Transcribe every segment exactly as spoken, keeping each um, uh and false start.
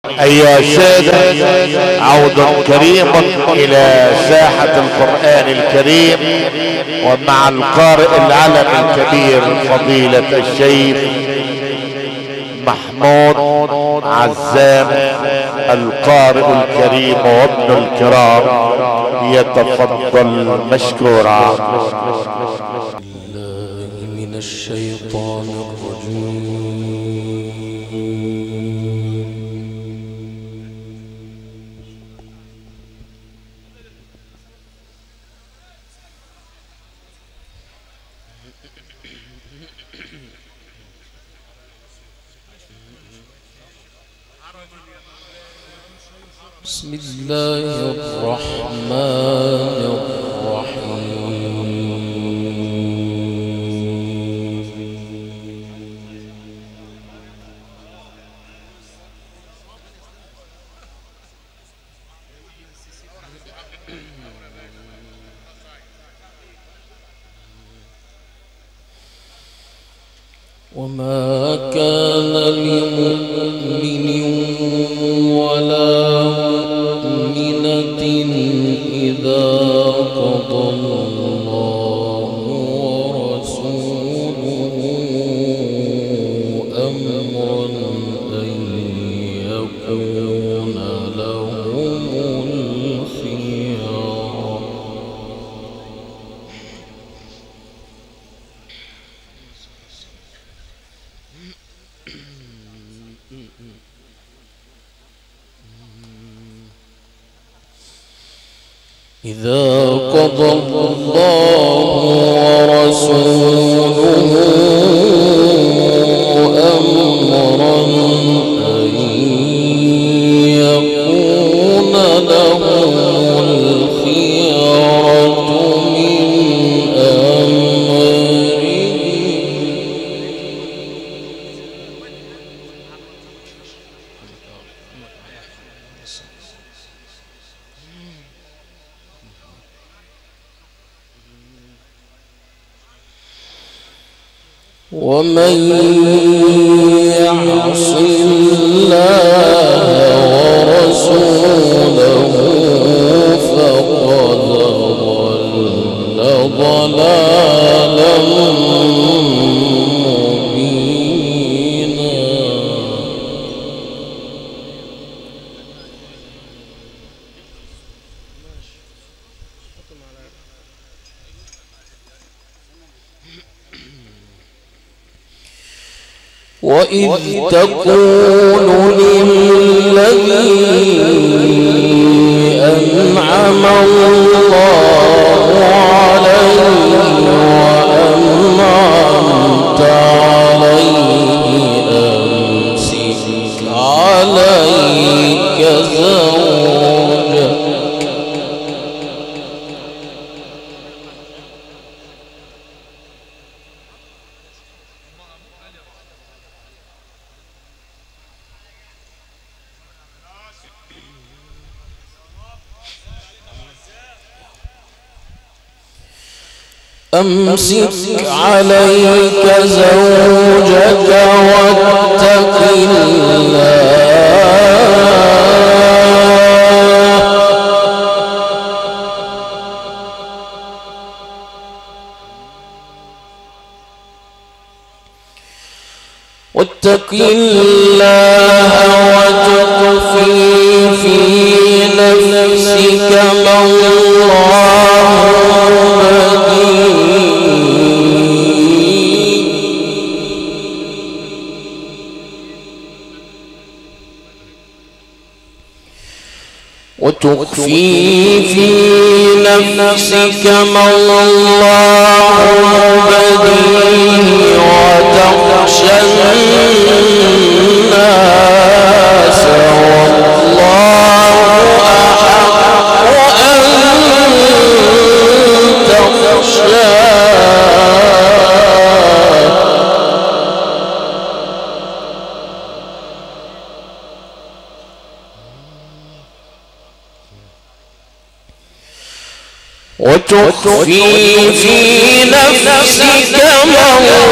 أيها السادة، عود كريم إلى ساحة القرآن الكريم ومع القارئ العلم الكبير فضيلة الشيخ محمود عزام القارئ الكريم وابن الكرام، يتفضل مشكورا. بالله من الشيطان الرجيم. بسم الله الرحمن الرحيم. وما كان لمؤمن ولا مؤمنة إذا قضى الله ورسوله أمرا أن يكون لهم الخيار. إذا قضى الله ورسوله أمرا أن يكون لهم الخيارة من أمرهم. ومن يعص الله ورسوله فقد ضل ضلالا مبينا. وإذ تقول للذي أنعم الله عليه وأنعمت عليه أمسك عليك زوجك أمسك عليك زوجك واتق الله واتق الله وتخفي في نفسك ما الله وتخفي في نفسك ما الله مبديه وتخشى الناس والله أحق أن تخشاه. وتخفي في نفسك ما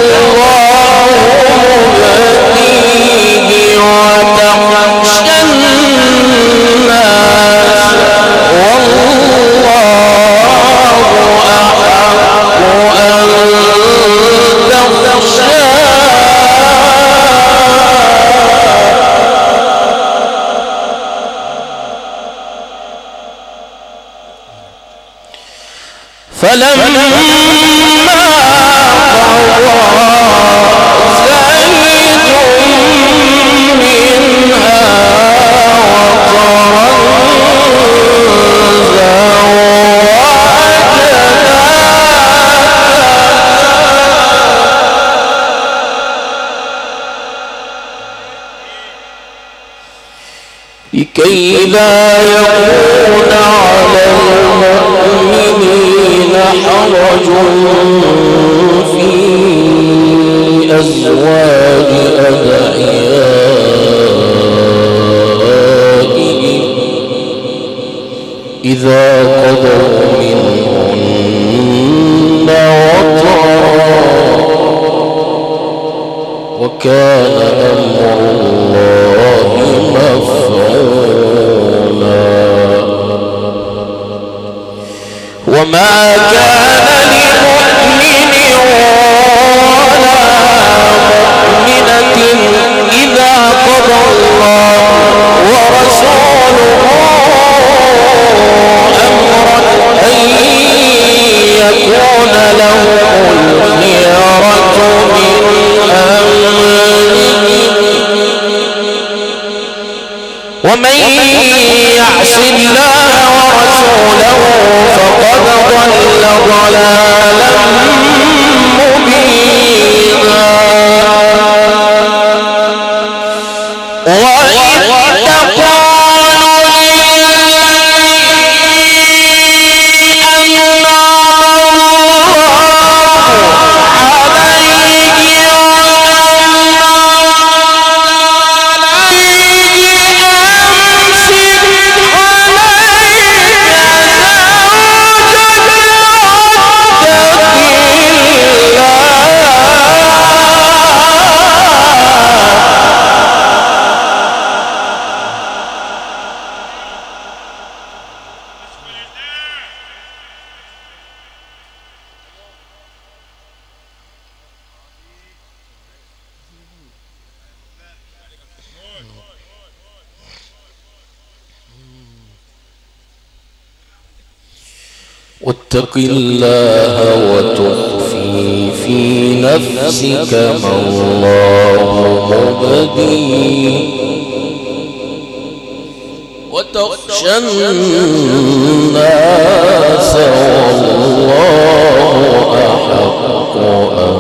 الله مبديه وتخشى فلما قضى زيد منها وطرا لكي لا يكون على المؤمنين حرج في أزواج أدعيائهم إذا قضوا منهن وطرا وكان أمر الله مفعولا وما كان لمؤمن ولا مؤمنة إذا قضى الله ورسوله أمرا أن يكون لهم الخيرة من أمرهم ومن يعص الله ورسوله فقد ضل ضلالا مبينا وإذ تقول للذي أنعم الله عليه واتق الله وتخفي في نفسك ما الله مبديه وتخشى الناس والله أحق أن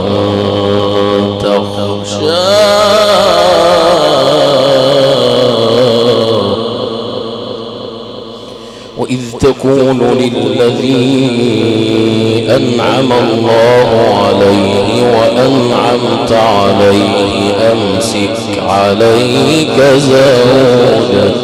تخشاه وإذ تقول للذي أنعم الله عليه وأنعمت عليه أمسك عليك زوجك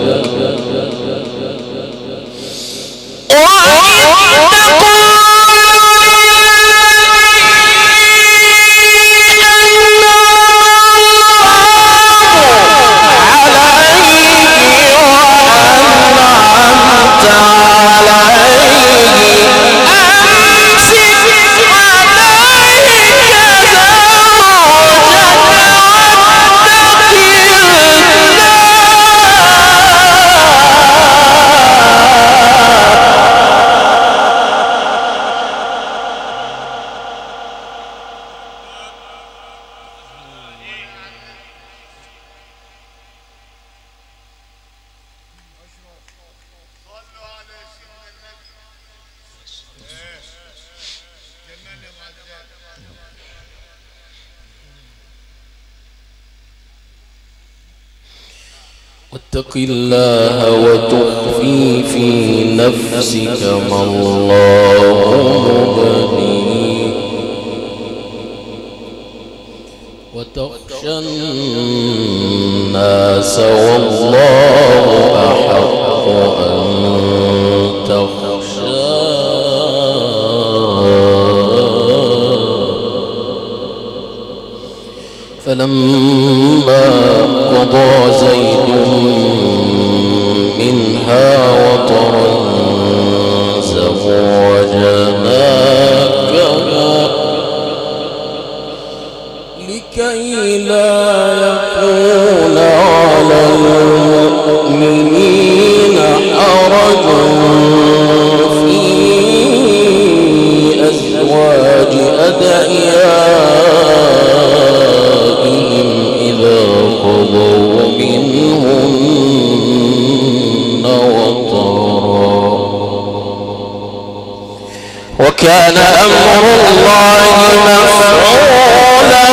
واتق الله وتخفي في نفسك ما الله مبديه وتخشى الناس والله أحق أن تخشاه فلما قضى زيد منها وطرا زوجناكها لكي لا يكون على المؤمنين حرج في كان أمر الله مفعولا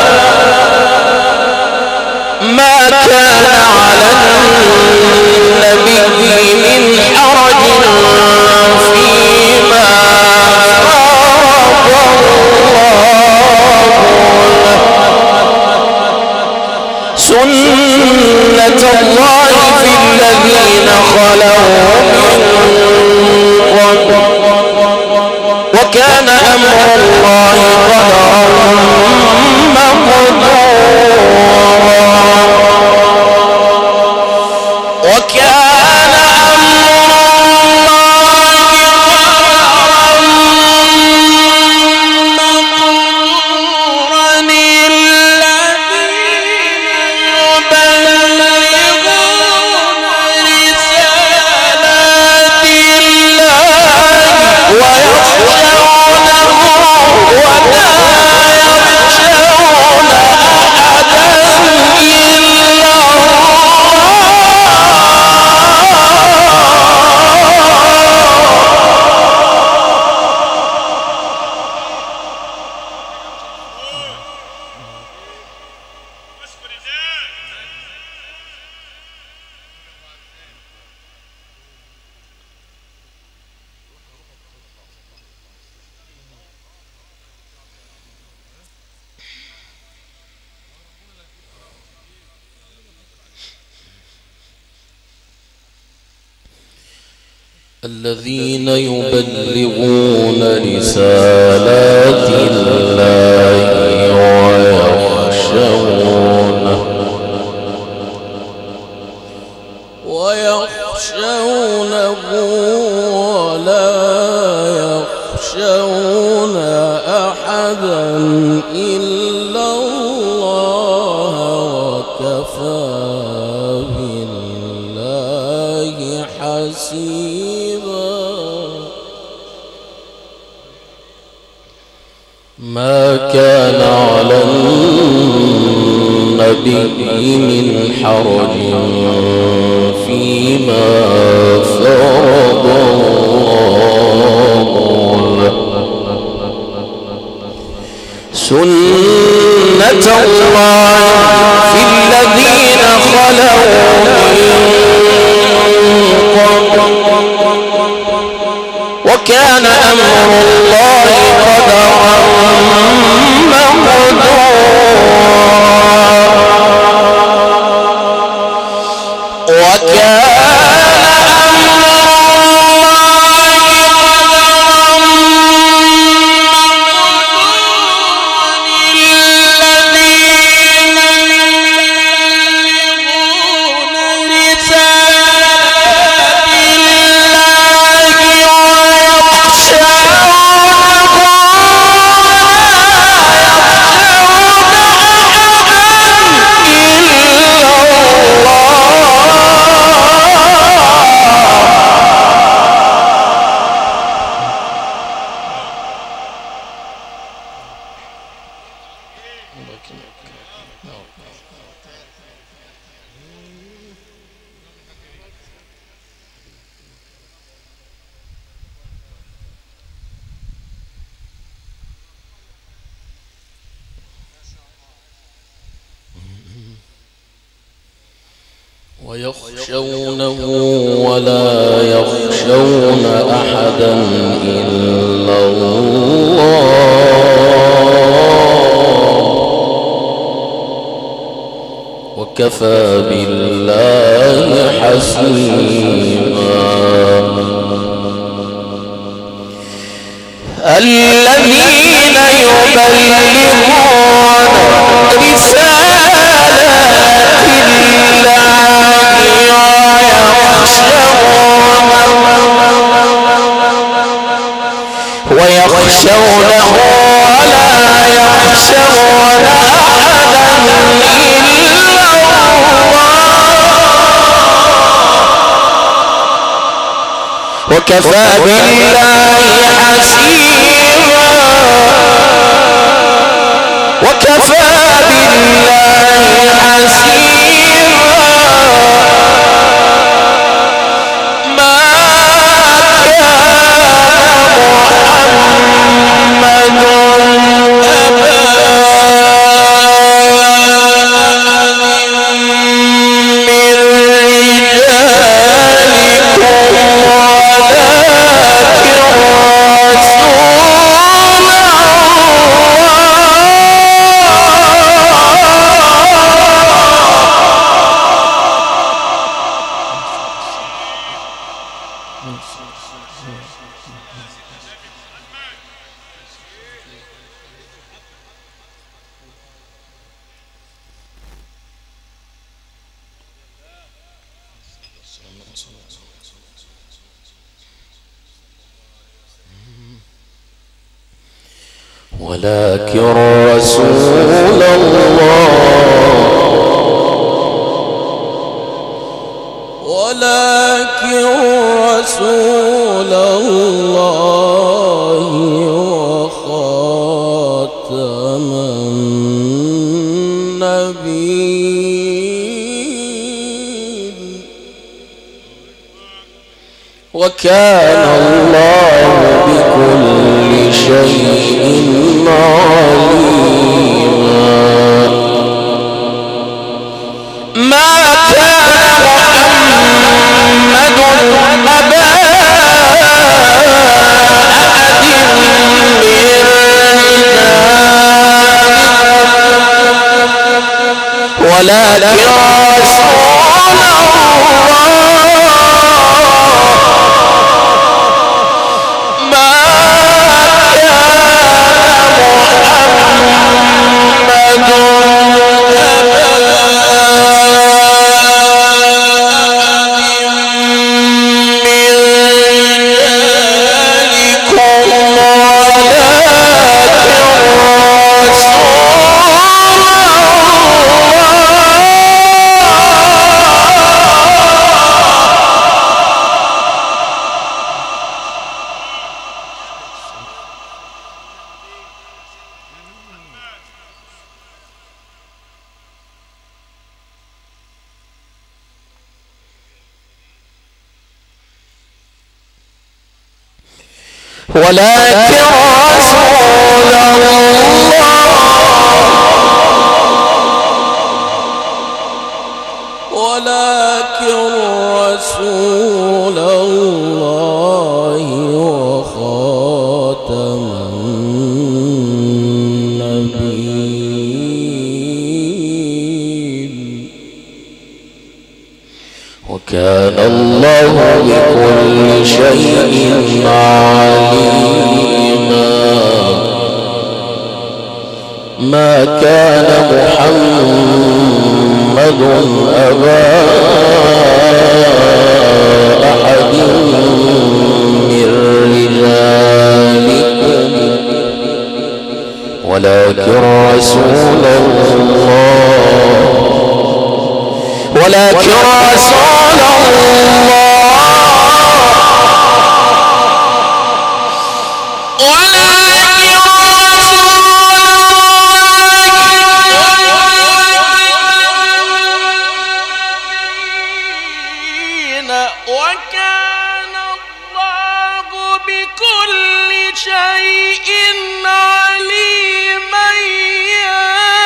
ما كان على النبي من حرج فيما فرض الله سنة الله في الذين خلوا من قبل وكان أمر الله قدرا مقدورا وكان الذين يبلغون رسالات الله ويخشونه ويخشونه ولا يخشون أحدا إلا الله وكفى بالله حسيبا ما كان على النبي من حرج فيما فرض الله له سنة الله في الذين خلوا من قبل وكان أمر الله قدرا مقدورا وكان ويخشونه ولا يخشون أحدا إلا الله وكفى بالله حسيبا الذين يبلغون رسالات ويخشونه ولا يخشون أحدا إلا الله وكفى بالله حسيبا وكفى بالله حسيبا ما كان محمد ولكن رسول الله ولكن رسول الله وخاتم النبيين وكان الله بكل شيء عليما. ما كان محمد أبا أحد من رجالكم ولكن رسول ولكن رسول الله ولكن رسول الله وخاتم النبيين وكان الله بكل شيء عليما. ما كان محمد أبا أحد من رجالكم ولكن رسول الله ولكن رسول الله وكان الله بكل شيء عليما. يا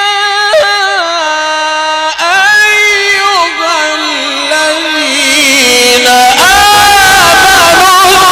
أيها الذين آمنوا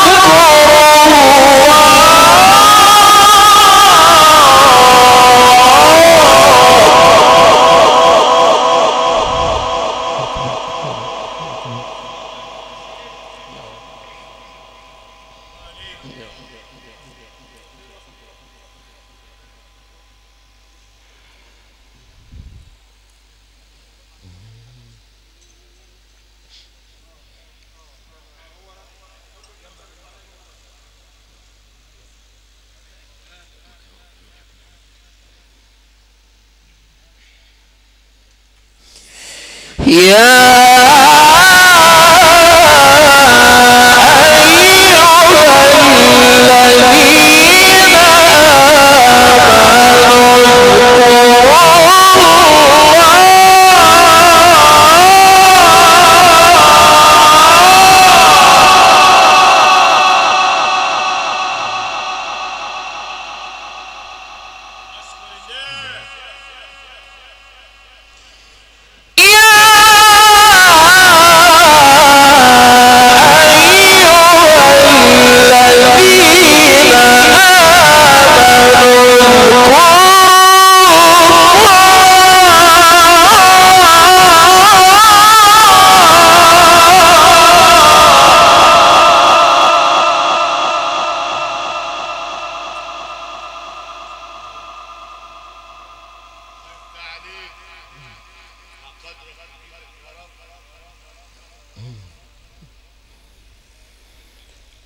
يا يا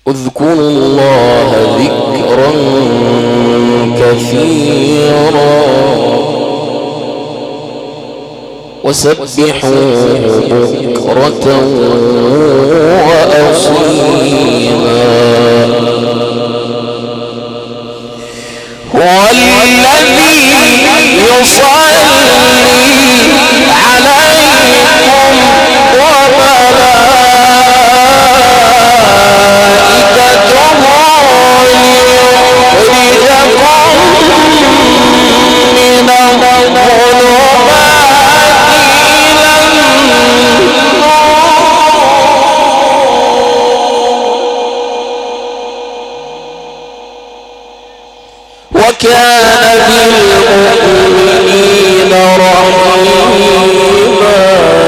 اذكروا الله ذكرا كثيرا وسبحوه بكرة وأصيلا. هو الذي يصلي عليكم وملائكته ليخرجكم من الظلمات إلى النور وكان بالمؤمنين رحيما.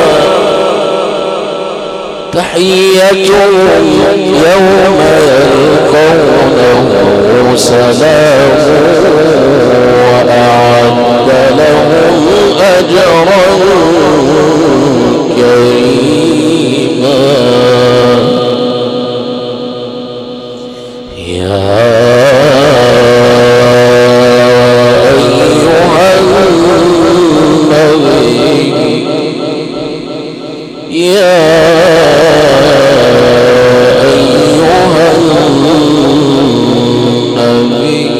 تحيتهم يوم يلقونه سلام وأعد لهم أجرا كريما. يا يا أيها النبي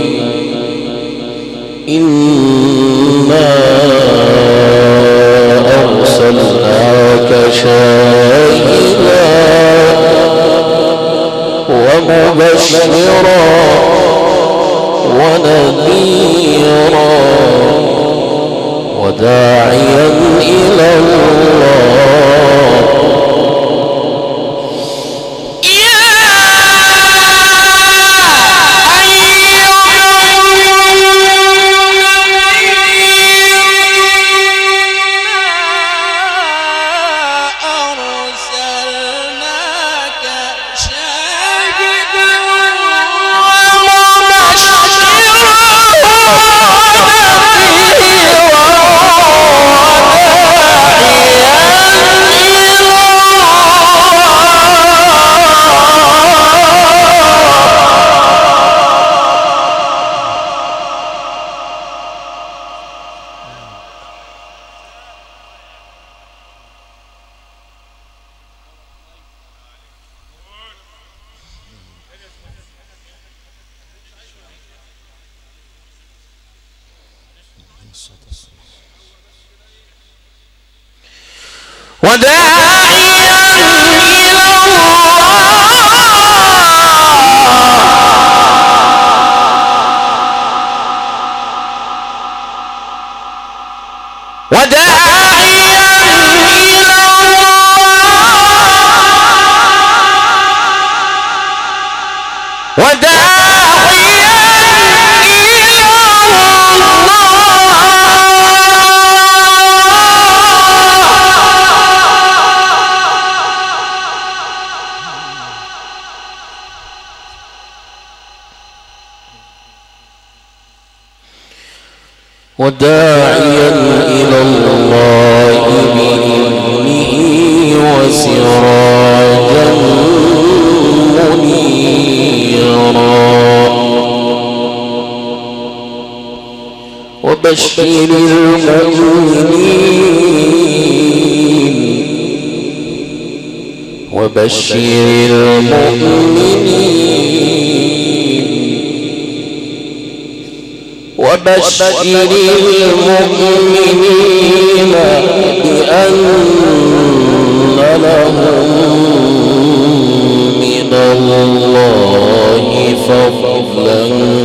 إنا أرسلناك شاهدا ومبشرا ونذيرا وداعيا إلى الله. وداعيا إلى الله وداعيا إلى الله وداعيا وداعيا إلى الله بإذنه وسراجا منيرا. وبشر المؤمنين وبشر المؤمنين وبشر المؤمنين بأن لهم من الله فضلا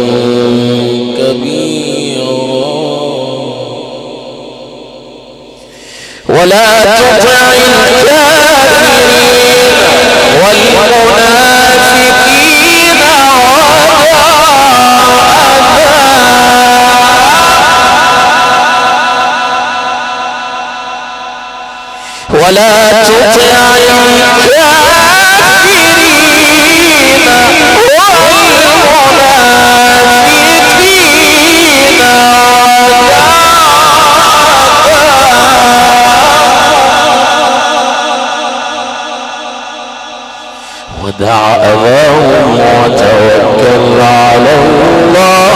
كبيرا. ولا تطع الكافرين والمنافقين ولا تطع الكافرين والمنافقين ودع أذاهم وتوكل على الله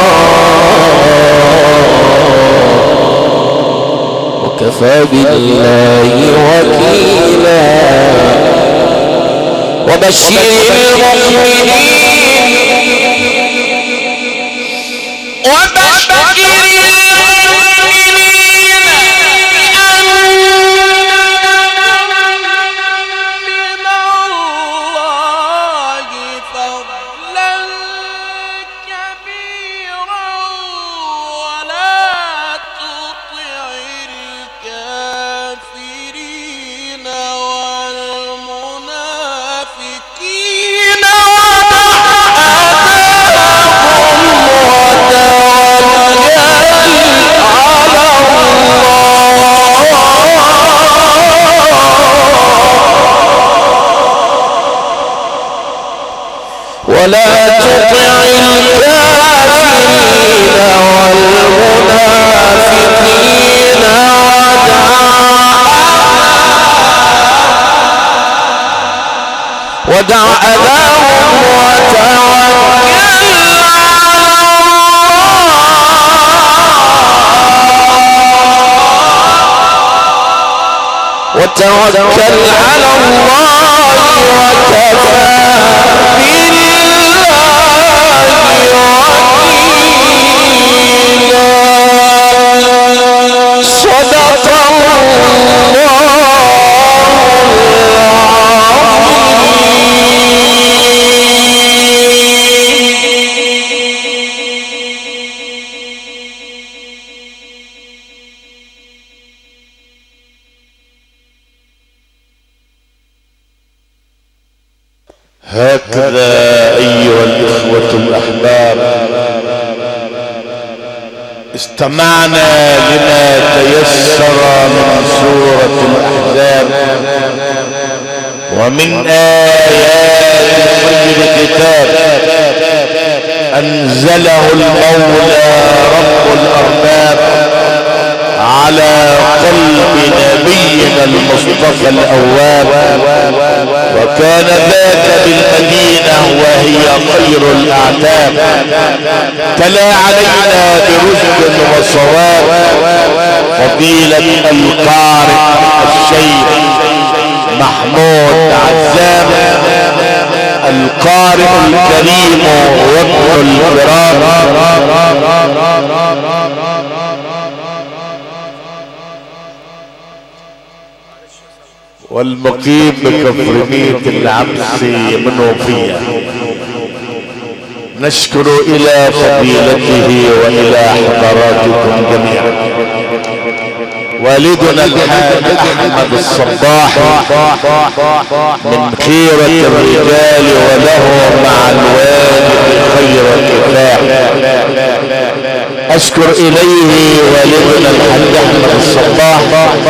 وكفى بالله وكيلا وبشر المؤمنين وبشر ولا تطع الكافرين والمنافقين ودع أذاهم وتوكل على الله وكفى هكذا أيها الإخوة الأحباب استمعنا لما تيسر من سورة الأحزاب ومن آيات خير كتاب أنزله المولى رب الأرباب على قلب نبينا المصطفى الأواب وكان ذاك بالمدينة وهي خير الأعتاب تلا علينا برشد وصواب فضيلة القارئ الشيخ محمود عزام القارئ الكريم وابن الكرام والمقيم بكفر ميت العبسي من وفيه نشكر إلى فضيلته وإلى حضراتكم جميعا. والدنا الحاج أحمد الصباح من خيرة الرجال وله مع الوالد خير كفاح. أشكر إليه والدنا الحاج أحمد الصباح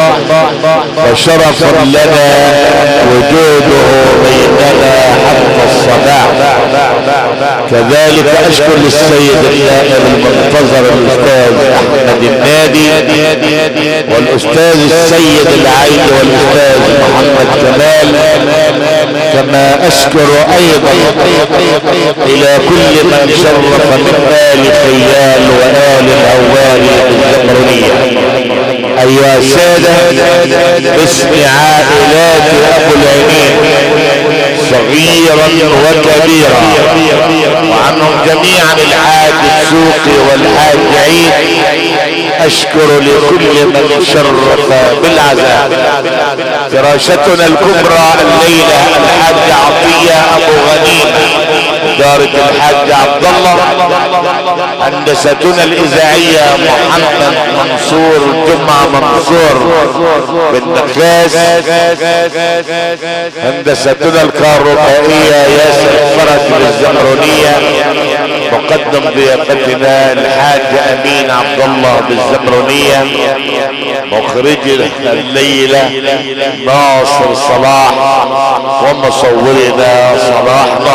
وشرف لنا وجوده بيننا حتى الصباح. كذلك أشكر للسيد النائب المنتظر الأستاذ أحمد النادي والأستاذ السيد العيد والأستاذ محمد كمال، كما أشكر أيضا إلى كل من شرف من آل خيال وآل العوال بالزمرونية. أيها السادة، باسم عائلات أبو العينين صغيرا وكبيرا وعنهم جميعا الحاج السوقي والحاج عيد، أشكر لكل من شرف بالعزاء. فراشتنا الكبرى الليلة الحاج عطية أبو غنيم دارة الحاج عبد الله، هندستنا الإذاعية محمد منصور جمعة منصور بالنخاس، هندستنا الكهربائية ياسر فرج بالزمرونية، مقدم ضيافتنا الحاج أمين عبد الله بالزمرونية، مخرج الليلة ناصر صلاح، ومصورنا صلاح